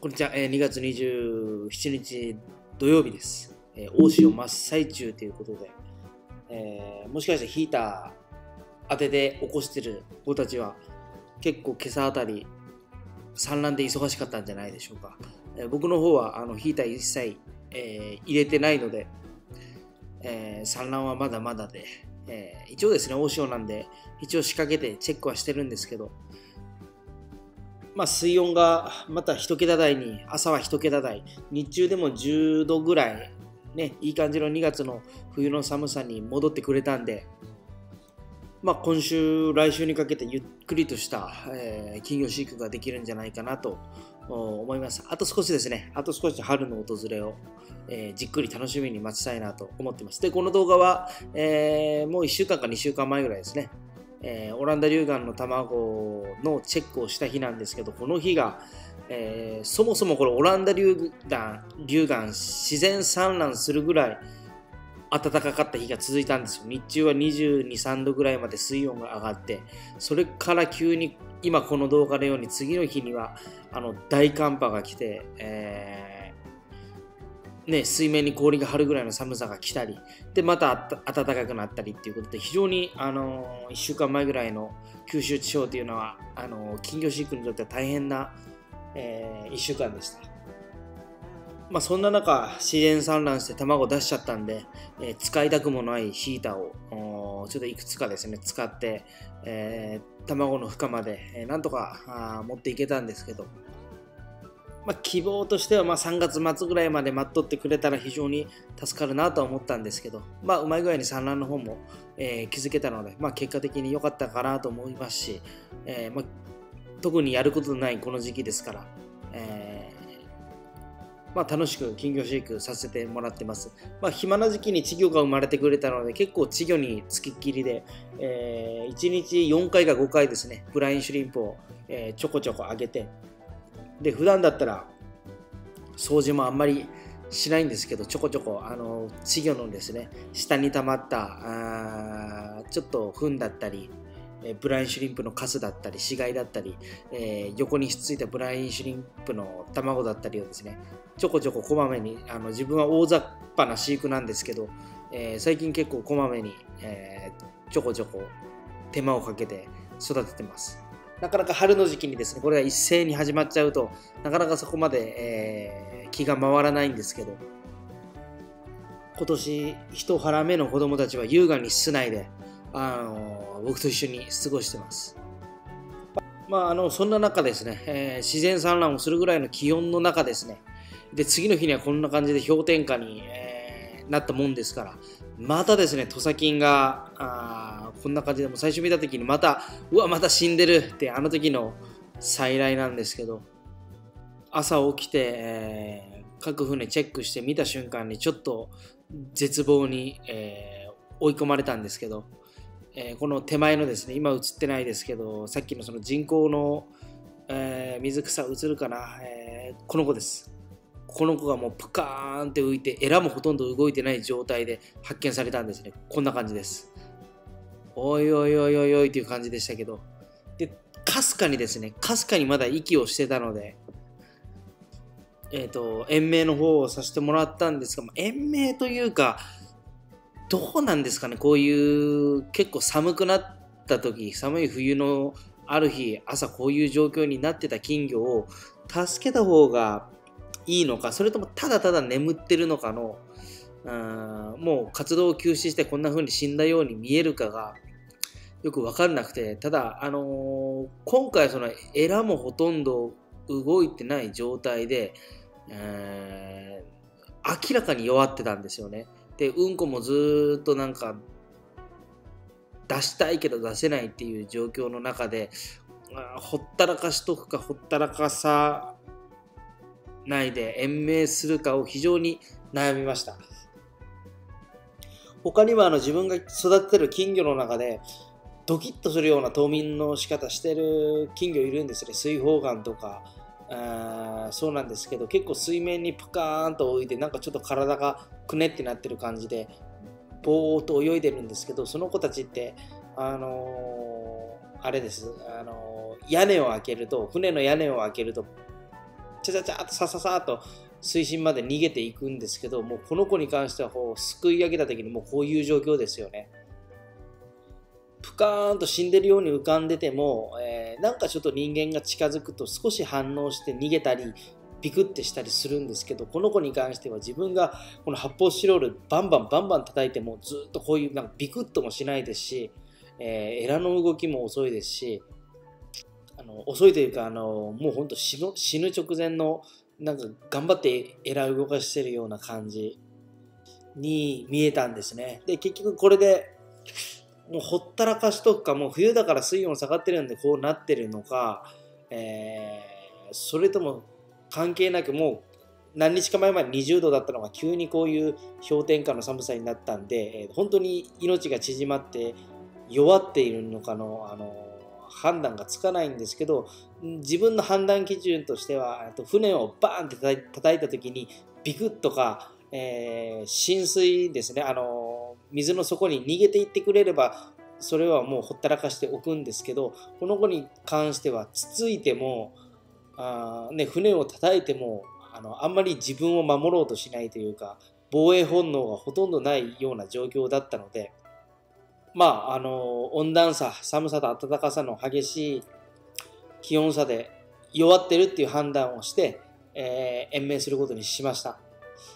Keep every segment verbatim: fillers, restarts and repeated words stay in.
こんにちは、えー、にがつにじゅうしちにち土曜日です。えー、大潮真っ最中ということで、えー、もしかしてヒーター当てて起こしてる子たちは結構今朝あたり産卵で忙しかったんじゃないでしょうか。えー、僕の方はあのヒーター一切、えー、入れてないので、えー、産卵はまだまだで、えー、一応ですね、大潮なんで一応仕掛けてチェックはしてるんですけど、まあ、水温がまた一桁台に、朝は一桁台、日中でもじゅうどぐらい、ね、いい感じのにがつの冬の寒さに戻ってくれたんで、まあ、今週、来週にかけてゆっくりとした、えー、金魚飼育ができるんじゃないかなと思います。あと少しですね、あと少し春の訪れを、えー、じっくり楽しみに待ちたいなと思っています。で、この動画は、えー、もういっしゅうかんかにしゅうかんまえぐらいですね。えー、オランダ龍眼の卵のチェックをした日なんですけど、この日が、えー、そもそもこれオランダ龍眼、龍眼自然産卵するぐらい暖かかった日が続いたんですよ。日中はにじゅうに、さんどぐらいまで水温が上がって、それから急に今この動画のように次の日にはあの大寒波が来て、えーね、水面に氷が張るぐらいの寒さが来たり、でまた暖かくなったりっていうことで、非常に、あのー、いっしゅうかんまえぐらいの九州地方というのはあのー、金魚飼育にとっては大変な、えー、いっしゅうかんでした。まあ、そんな中、自然産卵して卵出しちゃったんで、えー、使いたくもないヒーターをちょっといくつかですね使って、えー、卵の孵化まで、えー、なんとか持っていけたんですけど、まあ、希望としてはまあさんがつまつぐらいまで待っとってくれたら非常に助かるなとは思ったんですけど、まあ、うまい具合に産卵の方も、えー、気づけたので、まあ、結果的に良かったかなと思いますし、えーまあ、特にやることのないこの時期ですから、えーまあ、楽しく金魚飼育させてもらってます。まあ、暇な時期に稚魚が生まれてくれたので、結構稚魚につきっきりで、えー、いちにちよんかいかごかいですね、ブラインシュリンプを、えー、ちょこちょこあげて、で普段だったら掃除もあんまりしないんですけど、ちょこちょこあの稚魚のですね下に溜まったあちょっと糞だったり、えブラインシュリンプのカスだったり死骸だったり、えー、横にひっついたブラインシュリンプの卵だったりをですねちょこちょここまめに、あの自分は大雑把な飼育なんですけど、えー、最近結構こまめに、えー、ちょこちょこ手間をかけて育ててます。なかなか春の時期にですね、これが一斉に始まっちゃうと、なかなかそこまで、えー、気が回らないんですけど、今年一腹目の子供たちは優雅に室内で、あのー、僕と一緒に過ごしてます。まあ、あのそんな中ですね、えー、自然産卵をするぐらいの気温の中ですね、で次の日にはこんな感じで氷点下に、えー、なったもんですから、またですね、土佐菌があこんな感じで、も最初見た時にまた、うわ、また死んでるってあの時の再来なんですけど、朝起きて、えー、各船チェックして見た瞬間にちょっと絶望に、えー、追い込まれたんですけど、えー、この手前のですね、今映ってないですけど、さっきのその人工の、えー、水草映るかな、えー、この子です。この子がもうプカーンって浮いて、エラもほとんど動いてない状態で発見されたんですね。こんな感じです。おいおいおいおいおいっていう感じでしたけど、で、かすかにですね、かすかにまだ息をしてたので、えっと、延命の方をさせてもらったんですが、延命というか、どうなんですかね、こういう結構寒くなった時、寒い冬のある日、朝こういう状況になってた金魚を助けた方がいいのか、それともただただ眠ってるのかの、うんもう活動を休止してこんな風に死んだように見えるかがよく分かんなくて、ただ、あのー、今回そのエラもほとんど動いてない状態で、えー、明らかに弱ってたんですよね。で、うんこもずっとなんか出したいけど出せないっていう状況の中で、ほったらかしとくかほったらかさないで延命するかを非常に悩みました。他にはあの自分が育ててる金魚の中でドキッとするような冬眠の仕方してる金魚いるんですね。水泡眼とかあそうなんですけど、結構水面にプカーンと浮いて、なんかちょっと体がくねってなってる感じでぼーっと泳いでるんですけど、その子たちってあのー、あれです、あのー、屋根を開けると船の屋根を開けるとちゃちゃちゃっとさささっと水深まで逃げていくんですけど、もうこの子に関してはこうすくい上げた時にもうこういう状況ですよね。ぷかーんと死んでるように浮かんでても、えー、なんかちょっと人間が近づくと少し反応して逃げたりビクってしたりするんですけど、この子に関しては自分がこの発泡スチロールバンバンバンバン叩いてもずっとこういうなんかビクッともしないですし、えー、エラの動きも遅いですし、あの遅いというかあのもうほんと死ぬ、死ぬ直前のなんか頑張ってエラを動かしてるような感じに見えたんですね。で結局これでもうほったらかしとくか、もう冬だから水温下がってるんでこうなってるのか、えー、それとも関係なくもう何日か前までにじゅうどだったのが急にこういう氷点下の寒さになったんで、本当に命が縮まって弱っているのかの、あの判断がつかないんですけど、自分の判断基準としては船をバーンって叩いた時にビクッとか、えー、浸水ですね、あの水の底に逃げていってくれればそれはもうほったらかしておくんですけど、この子に関してはつついてもあ、ね、船を叩いてもあのあんまり自分を守ろうとしないというか、防衛本能がほとんどないような状況だったので、まああの温暖差、寒さと暖かさの激しい気温差で弱ってるっていう判断をして、えー、延命することにしました。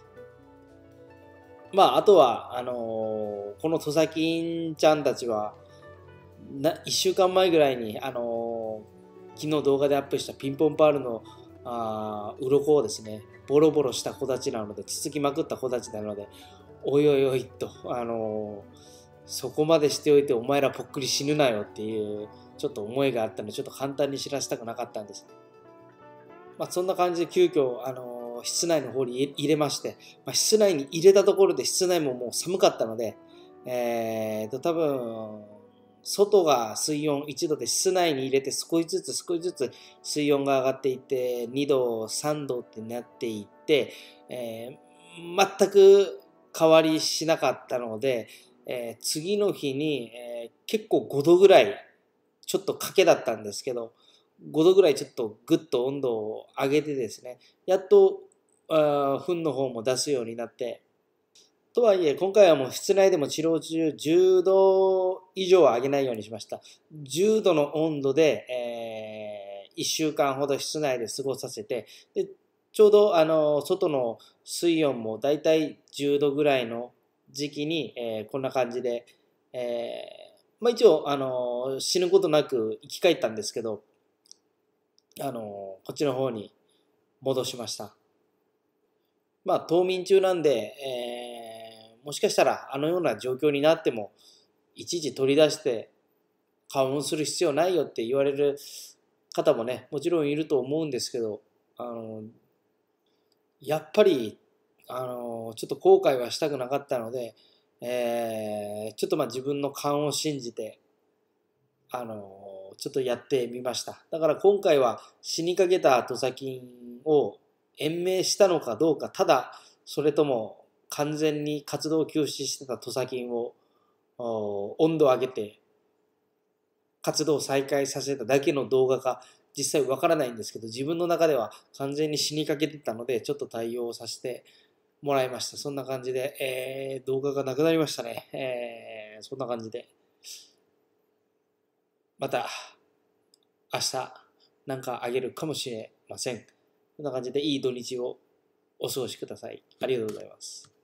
まあ、あとはあのー、この土佐金ちゃんたちはないっしゅうかんまえぐらいに、あのー、昨日動画でアップしたピンポンパールのあ鱗をですね、ボロボロした子たちなので、つつきまくった子たちなので、おいおいおいと、あのー、そこまでしておいてお前らぽっくり死ぬなよっていうちょっと思いがあったので、ちょっと簡単に知らせたくなかったんです。まあ、そんな感じで急遽、あのー室内の方に入れまして、まあ、室内に入れたところで室内ももう寒かったので、えーと多分外が水温いちどで室内に入れて少しずつ少しずつ水温が上がっていってにどさんどってなっていって、えー、全く変わりしなかったので、えー、次の日に、えー、結構ごどぐらいちょっと賭けだったんですけど、ごどぐらいちょっとぐっと温度を上げてですね、やっとあ糞の方も出すようになって、とはいえ今回はもう室内でも治療中じゅうど以上は上げないようにしました。じゅうどの温度で、えー、いっしゅうかんほど室内で過ごさせて、でちょうどあの外の水温もだいたいじゅうどぐらいの時期に、えー、こんな感じで、えーまあ、一応あの死ぬことなく生き返ったんですけど、あのこっちの方に戻しました。まあ冬眠中なんで、えー、もしかしたらあのような状況になってもいちいち取り出して加温する必要ないよって言われる方もね、もちろんいると思うんですけど、あのやっぱりあのちょっと後悔はしたくなかったので、えー、ちょっとまあ自分の勘を信じてあのちょっとやってみました。だから今回は死にかけた土佐金を延命したのかどうか、ただそれとも完全に活動休止してた土佐金を温度を上げて活動を再開させただけの動画か実際わからないんですけど、自分の中では完全に死にかけてたのでちょっと対応させてもらいました。そんな感じで、えー、動画がなくなりましたね。えー、そんな感じでまた明日なんかあげるかもしれません。こんな感じでいい土日をお過ごしください。ありがとうございます。